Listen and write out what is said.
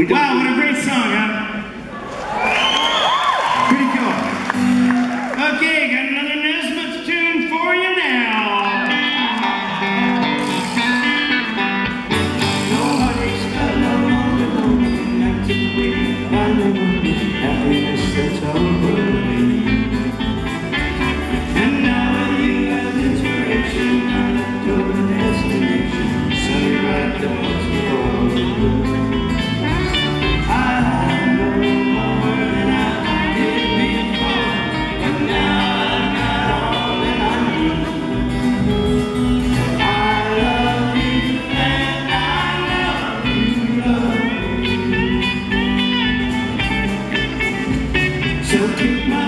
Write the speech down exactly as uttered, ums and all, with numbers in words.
We don't wow, what a great song, huh? Pretty cool. Okay, got another Nesmith tune for you now. Nobody's got no longer lonely, not to wait, find the one happiness that's over me. And now that you have inspiration, I'm not to the destination, so you write the most for me. I know more than I did before, but now I've got all that I need. I love you and I love you, love me. So take my